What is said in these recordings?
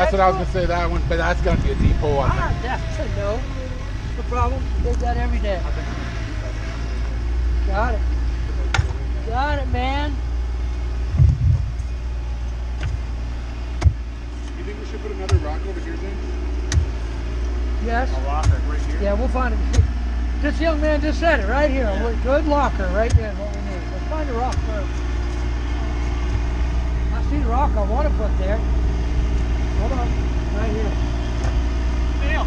That's what I was gonna say. That one, but that's gonna be a deep hole. I think. That's a no. No problem. Dig that every day. Got it. Got it, man. You think we should put another rock over here then? Yes. A rock like right here? Yeah, we'll find it. This young man just said it right here. Yeah. Good locker right there is what we need. Let's find a rock first. I see the rock I want to put there. Hold on. Right here. Neil.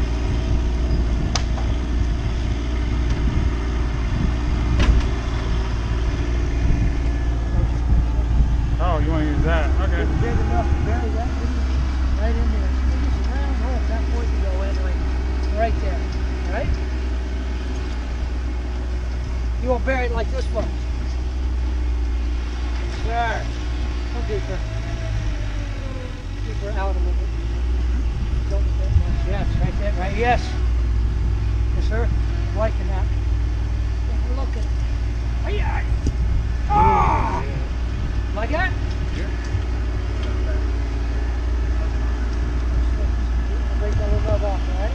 Oh, you want to use that? Okay. It's big enough to bury that right in there. It's a round hole that point to go in right there. Right? You won't bury it like this much. There. Go deeper. Deeper out a little bit. Don't get that much. Yes, right there. Right. Yes. Yes, sir. I'm liking that. Look at it. Hey, ah! Like that? Yeah. Break that little nub off, right?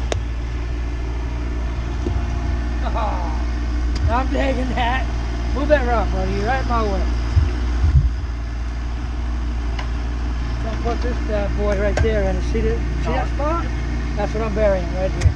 Oh, I'm digging that. Move that rock, buddy. You're right in my way. I'll put this bad boy right there in. See that spot? That's what I'm burying right here.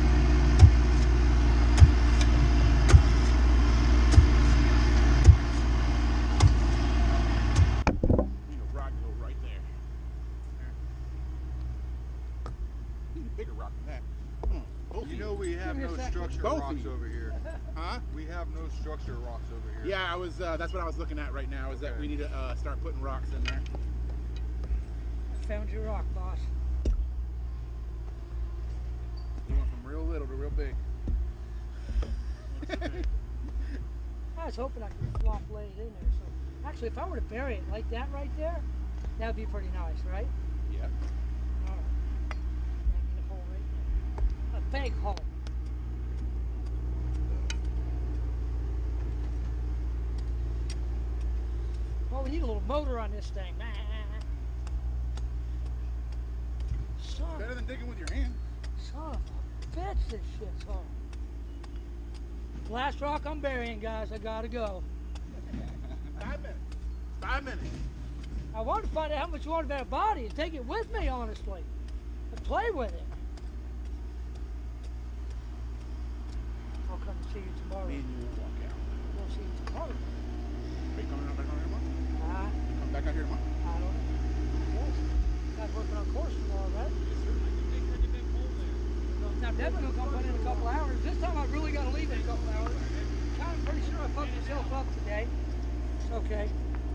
Bigger rock than that. You know we have no structure rocks over here. Huh? We have no structure rocks over here. Yeah, I was. That's what I was looking at right now. Is that we need to start putting rocks in there. I found your rock, boss. We went from real little to real big. I was hoping I could flop lay it in there. So actually, if I were to bury it like that right there, that would be pretty nice, right? Yeah. All right. I need a hole right there. A big hole. Well, we need a little motor on this thing. Son, Better than digging with your hand. son of a bitch, this shit's hard. Last rock I'm burying, guys. I gotta go. 5 minutes. 5 minutes. I wanted to find out how much you wanted about a body and take it with me, honestly, and play with it. I'll come and see you tomorrow. Me and you will walk out. We'll see you tomorrow. Are you coming back out here tomorrow? You coming back out here tomorrow? I don't know. Yes. Guys working on course tomorrow, right? Yes, sir. Now Devin will come put in a couple hours. This time I really got to leave in a couple hours. I'm pretty sure I fucked myself up today. It's okay.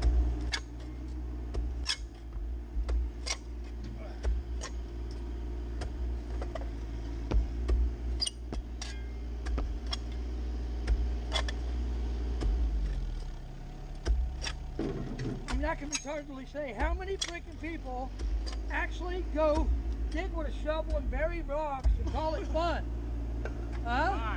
I mean, I can retardedly say how many freaking people actually go dig with a shovel and bury rocks and call it fun. Huh?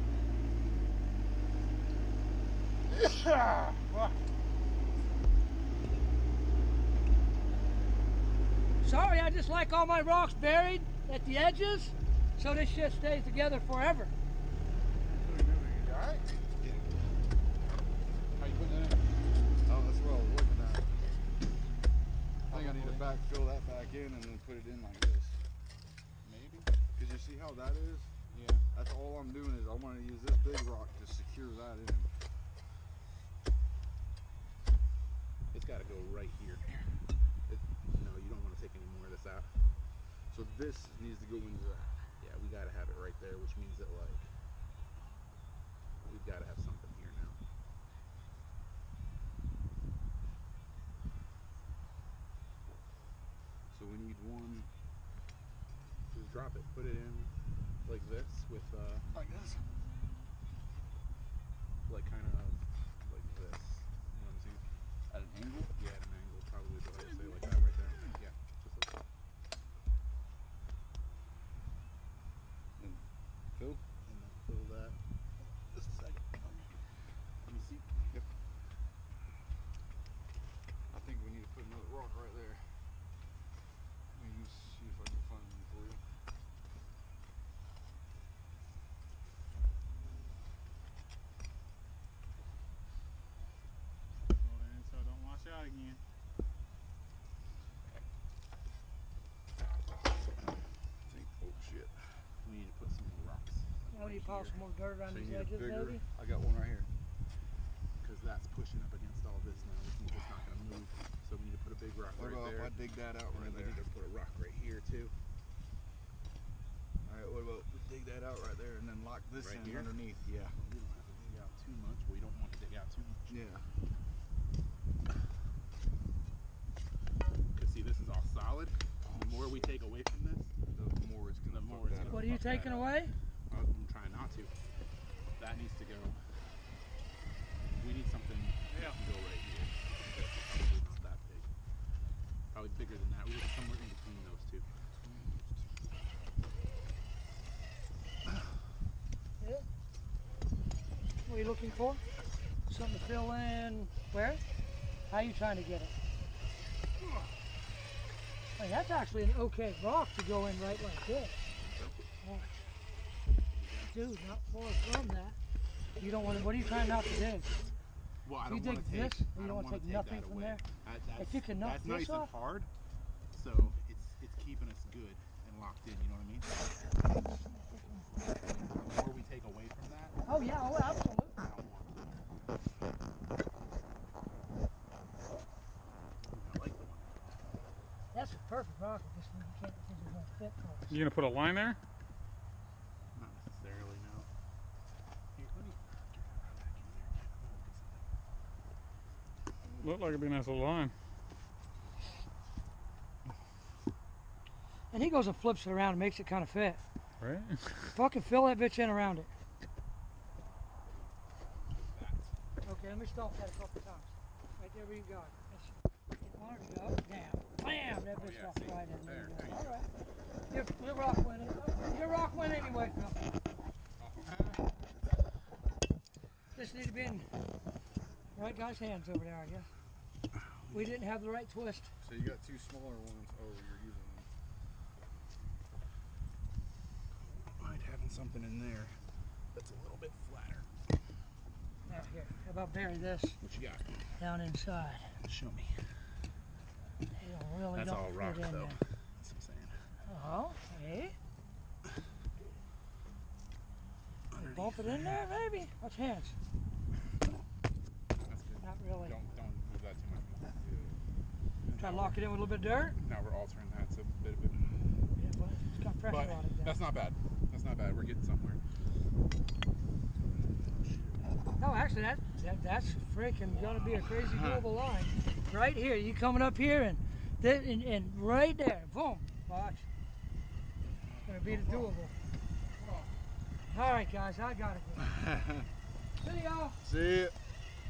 Sorry, I just like all my rocks buried at the edges so this shit stays together forever. Alright. How you putting that in? Oh, that's what I was looking at. I think I need to backfill that back in and then put it in like this. Maybe. Because you see how that is? Yeah. That's all I'm doing is I want to use this big rock to secure that in. It's got to go right here. No, you don't want to take any more of this out. So this needs to go into that. Yeah, we got to have it right there, which means that like we've got to have something here now. So we need one. Just drop it, put it in like this with Like this? like kind of like this. You know what I'm saying? At an angle? Yeah, at an angle, probably the way to say like that right there. Yeah, just like that. And fill? And then fill that. Just a second. Let me see. Yep. I think we need to put another rock right there. pile here. some more dirt around So these you need a edges, bigger. maybe? I got one right here. Because that's pushing up against all this now, which means it's not going to move. So we need to put a big rock What right about there. if I dig that out And right then we there? need to put a rock right here too. All right. What about we dig that out right there and then lock this Right in here? underneath? Yeah. We don't have to dig out too much. We don't want to dig out too much. Yeah. Because see, this is all solid. The more we take away from this, The more it's gonna. The more fuck it's that gonna up. What are you fuck that taking up. away? I'm trying not to. That needs to go. We need something that can go right here. That's probably not that big. Probably bigger than that. We need somewhere in between those two. Yeah. What are you looking for? Something to fill in where? How are you trying to get it? Hey, that's actually an okay rock to go in right like this. Oh. Dude, not far from that. You don't want to, what are you trying not to do? Well, I You don't want dig to take. this, and I you don't don't wanna want take to nothing that from away. there? That's, If you can knock that's this nice off- and hard, so it's keeping us good and locked in. You know what I mean? The more we take away from that, Oh yeah, oh, absolutely. I don't want to. I like the one. That's a perfect rock. Just you can't think it's gonna fit for us. You gonna put a line there? Not necessarily, no. Here, let me Look like it'd be a nice little line. And he goes and flips it around and makes it kind of fit. Right? Fucking fill that bitch in around it. Okay, let me stop that a couple times. Right there where you got it. There you go. Down. Bam! That bitch yeah, walked see? right in There, there. there you All go. right. Your rock went in. Your rock went anyway, Phil. This need to be in the right guy's hands over there, I guess. We didn't have the right twist. So you got two smaller ones. Oh, you're using them. Mind having something in there that's a little bit flatter. Now here, how about bury this What you got? down inside? Show me. They don't really That's don't all fit rock, in though. there. That's what I'm saying. Oh, hey. Underneath Bump it in there, maybe? Watch hands. That's good. Not really. Don't move that too much more. Try to lock it in with a little bit of dirt. Now we're altering that to a bit of it. Yeah, but it's got pressure But on it. that's not bad. That's not bad. We're getting somewhere. No, actually, that's freaking gonna be a crazy doable line. Right here, you coming up here and right there, boom, watch. It's gonna be the doable. All right, guys, I got it. See y'all. See it.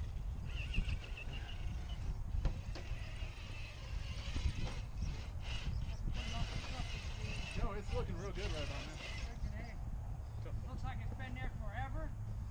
No, it's looking real good right on there. Freaking A. Looks like it's been there forever.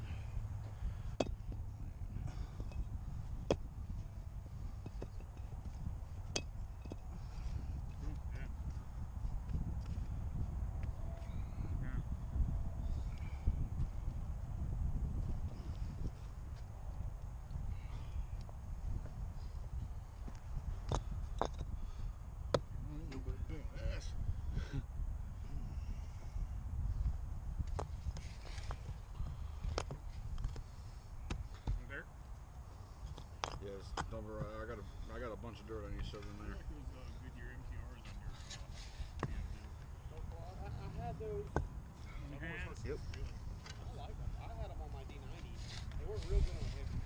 Dirt? Yes. Don't worry. I got a bunch of dirt I need to shove in there. Goodyear MTRs on I had those. your hands. Yep. I like them. I had them on my D90. They were real good on a heavy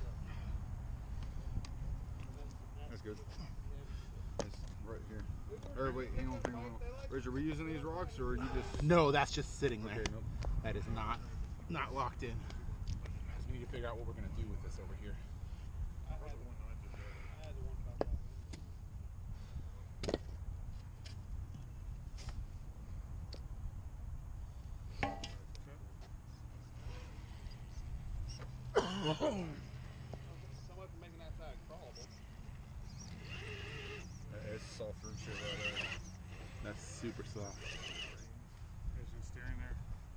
truck. That's good. It's right here. Or wait, hang on. Rich, are we using these rocks or are you just? No, that's just sitting there. Okay, nope. That is not locked in. So we need to figure out what we're gonna do with this over here. I had the one about that. Someone making that side crawlable. It's soft root shit right there. That's super soft. There's some steering there.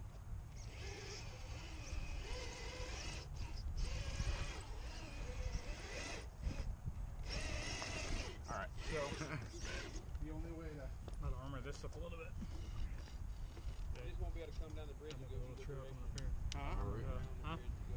All right. So the only way to I'll armor this up a little bit. You just won't be able to come down the bridge and Got go a little either trail direction. coming up here. Huh? Huh?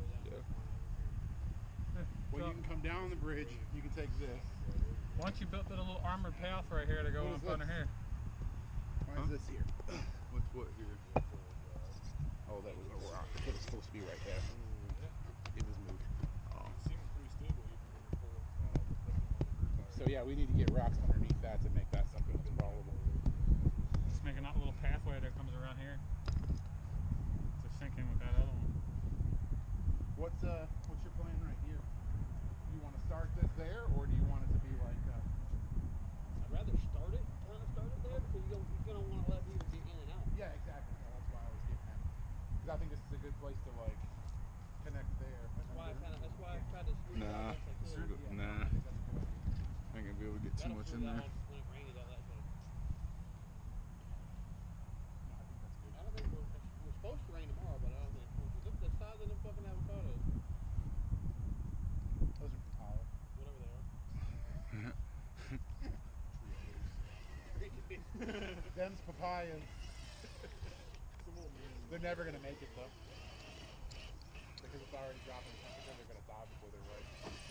Well, you can come down the bridge. You can take this. Once you built that little armored path right here to go What is up under this? here. Why is this here? What's what here? Oh, that was a rock. It was supposed to be right there. It was moved. Oh. Seems pretty stable even when you're pulling So yeah, we need to get rocks underneath that to make that something that's followable. Just making that little pathway that comes around here to sync in with that other one. What's your plan right here? Do you want to start this there, or do you want it to be like? I'd rather start it there because you're gonna want to let people get in and out. Yeah, exactly. No, that's why I was getting at. Because I think this is a good place to like connect there. That's why I tried to smooth it Nah. out as best I could. Yeah, Nah. I think that's a good idea. I ain't gonna be able to get too That'll much smooth in out there. when it rains out that way. No, I think that's good. I don't think we're supposed to rain tomorrow, but I don't think. Look at the size of them fucking avocados. Those are papaya. Whatever they are. Them's papayas. They're never gonna make it though. Because it's already dropping the temperature, they're gonna die before they're ripe.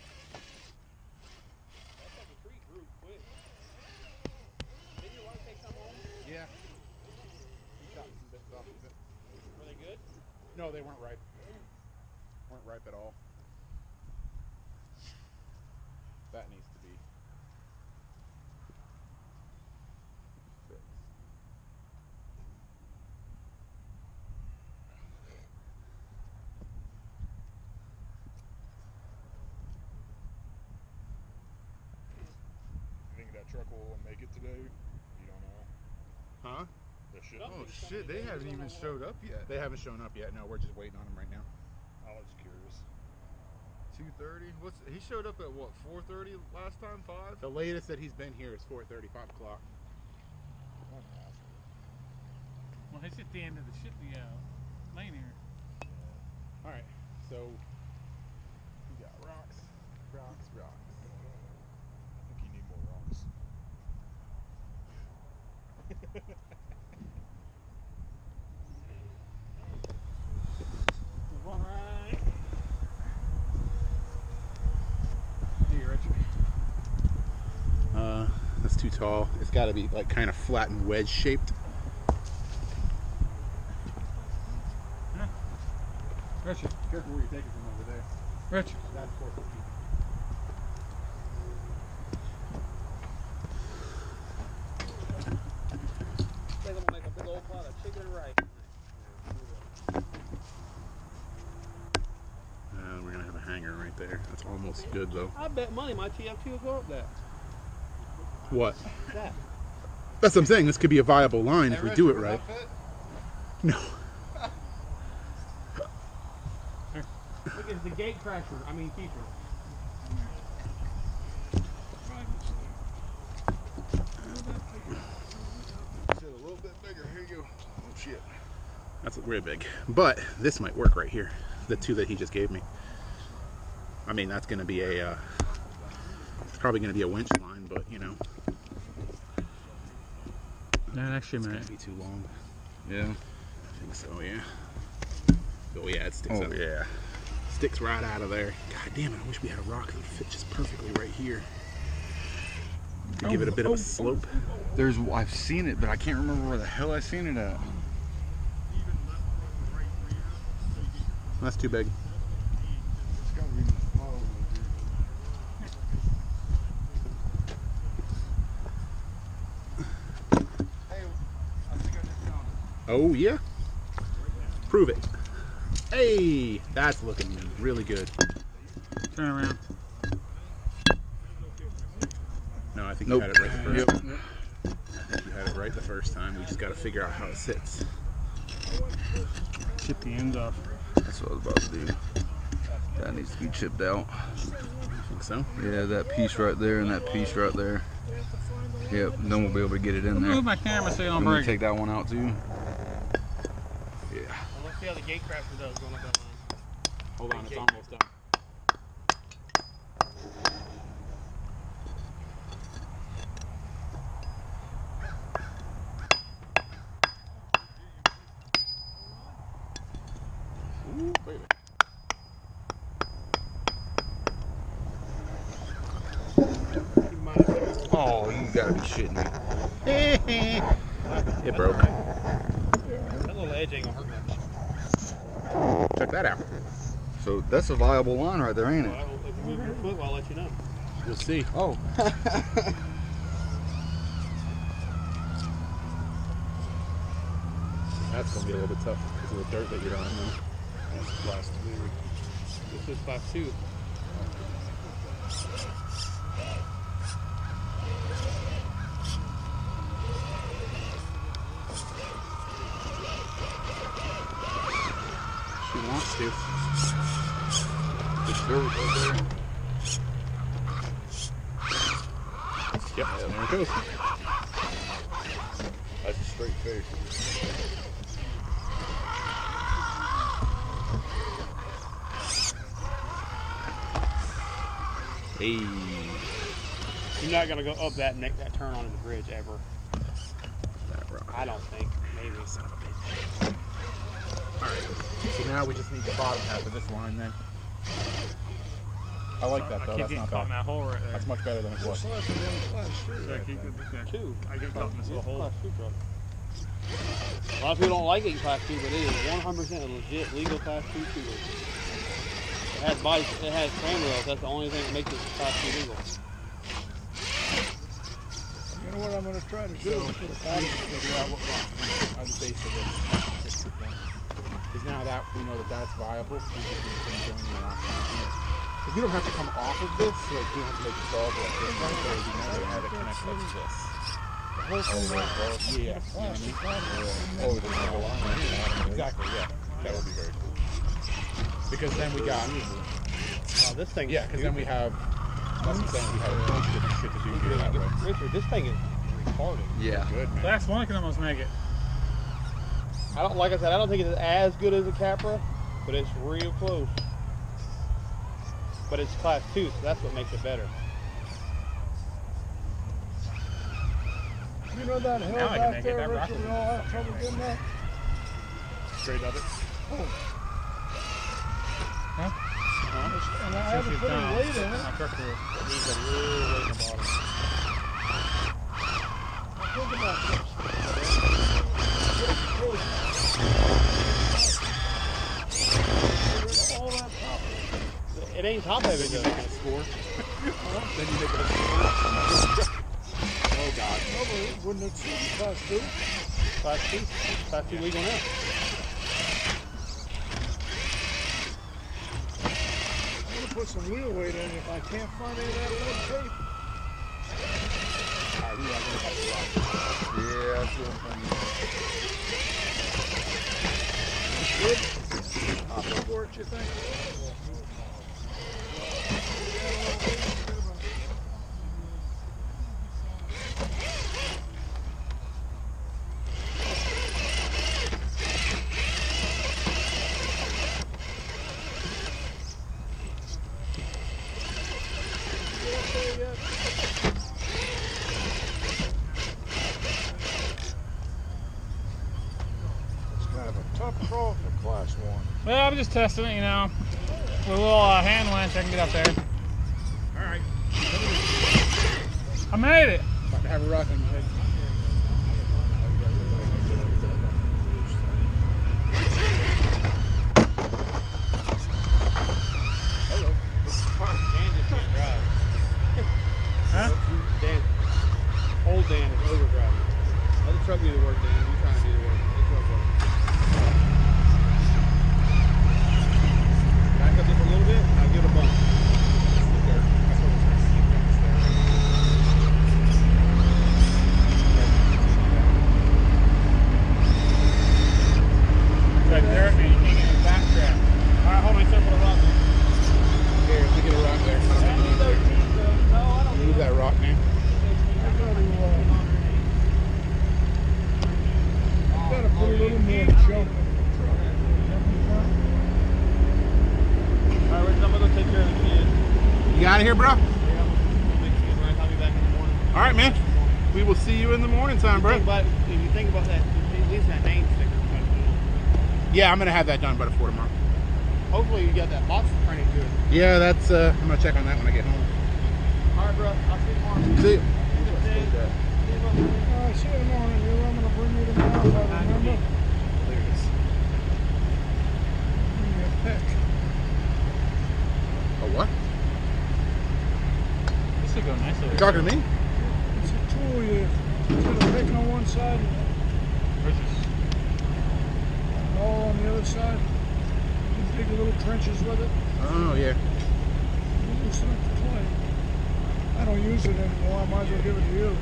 That fucking tree grew quick. Didn't your wife take some home? Yeah. We chopped some bits off of it. Were they good? No, they weren't ripe. Weren't ripe at all. That needs to be fixed. You think that truck will make it today? You don't know. Huh? That shit. Nope. Oh shit, they haven't even showed up yet. They haven't shown up yet. No, we're just waiting on them right now. I was curious. 2:30. What's he showed up at what? 4:30 last time? 5. The latest that he's been here is 4:30, 5 o'clock. Well, it's at the end of the lane here. All right, so we got rocks. I think you need more rocks. All right. Here, Richard. That's too tall. It's got to be like kind of flat and wedge shaped. Richard. Careful where you're taking from over there. Richard. That's 4 feet. They're gonna make a big old pot of chicken and rice. We're gonna have a hanger right there. That's almost good though. I bet money my TF2 will go up that. What? That. That's what I'm saying. This could be a viable line if we do it right. No. Look, it's the gate crasher. I mean, keeper. Shit, a little bit bigger. Here you go. Oh shit. That's really big. But this might work right here. The two that he just gave me. I mean, that's gonna be a. It's probably gonna be a winch line, but you know. That actually It's might. gonna be too long. Yeah. I think so, yeah. Oh yeah, it sticks Oh out. yeah. Sticks right out of there. God damn it, I wish we had a rock that would fit just perfectly right here. To give it a bit of a slope. There's I've seen it, but I can't remember where the hell I seen it at. That's too big. It's gotta be in the pile over here. Hey, I think I just found it. Oh yeah? Prove it. Hey, that's looking really good. Turn around. No, I think Nope. you had it right the first Yep. time. I think you had it right the first time. We just got to figure out how it sits. Chip the ends off. That's what I was about to do. That needs to be chipped out. I think so. Yeah, that piece right there and that piece right there. Yep, then we'll be able to get it in there. Move my camera so you don't I'm gonna break take it. that one out too. Yeah. Well, let's see how the gate crasher does going up that line. Hold on, it's almost done. Ooh. Oh, you gotta be shitting me. It broke. That little edge ain't gonna hurt much. Check that out. So that's a viable line right there, ain't it? Well, if you move your foot, I'll let you know. You'll see. Oh. That's gonna be a little bit tough because of the dirt that you're on now. That's class 2. This is class 2. She wants to. It's dirt right there. Yep, there it goes. That's a straight face. Hey. You're not gonna go up that turn onto the bridge ever. That rock. I don't think. Maybe. Alright. So now we just need the bottom half of this line then. I like that though. I keep That's getting not caught in bad. that hole right there. That's much better than it was. So I keep it, yeah. 2. I get caught in this little hole. Class 2 truck. A lot of people don't like it in class 2, but it is 100% a legit legal class 2 two-wheel. It has body, it has frame rails. That's the only thing that makes it class 2 legal. You know what I'm going to try to do? Figure out what rock on the base of this. Because now that we know that that's viable, we just need to join the rock down here. Because you don't have to come off of this, so like, you don't have to make the dog like this, right? So you never have it connect like this. The whole thing right there. Yeah. You know what I mean? Oh, the double line. Exactly, yeah. That would be very cool. Because then we got, This thing. yeah, because then we have, that's what I'm saying, we have a bunch of different shit to do here that way. Richard, this thing is retarded. Yeah. Good, man. Class 1 can almost make it. Like I said, I don't think it's as good as a Capra, but it's real close. But it's class 2, so that's what makes it better. You know that hill Now I can back make it, there, that rock Richard, will we all have trouble getting that? Straight up it. And I Since haven't it's put any down, weight in it. my truck will- It needs a little weight in the bottom. Think about this. All that top. It ain't top heavy though. Then you make it a score. Oh, God. No, but wouldn't it be class 2? Class 2. Class 2 legal now. I'm going to put some wheel weight in if I can't find any of that lead tape. Yeah, that's what I'm thinking. Good work, you think? It's kind of a tough crawl for class 1. Well, I'm just testing it, you know. With a little hand winch, I can get up there. Alright. I made it. About to have a rock on your head. Dan just can't drive. Huh? Dan. Old Dan is overdriving. Let the truck do the work, Dan. You trying to do the work. Let the truck work. Back up just a little bit, and I'll give it a bump. Right there, and you can't get in the back trap. Alright, hold on, except for the rock. Here, let me get a rock there. Move that rock, man. Gotta put a little more jump in the truck. Alright, Richard, I'm gonna go take care of the kid. You out of here, bro? Yeah, I'll be back in the morning. Alright, man. We will see you in the morning time, bro. If you think about that, at least that name sticker. Yeah, I'm going to have that done by the 4 tomorrow. Hopefully you got that box printed good. Yeah, that's, I'm going to check on that when I get home. Alright, Alright, bro. I'll see you tomorrow. See ya. Alright, see you tomorrow. I'm gonna bring you tomorrow, remember? Bring you a pick. A what? This would go nice over You talking to me? It's a tool you put a pick on one side and Where's this? all on the other side. You dig little trenches with it. Oh, yeah. You loosen up the clay. I don't use it anymore. I might as well give it to you.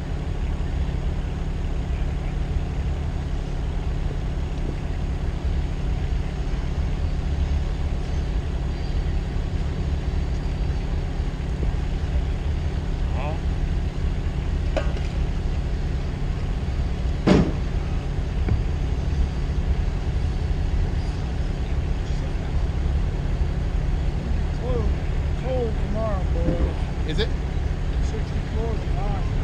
Oh. Cold tomorrow, boys. Is it? 64 tomorrow.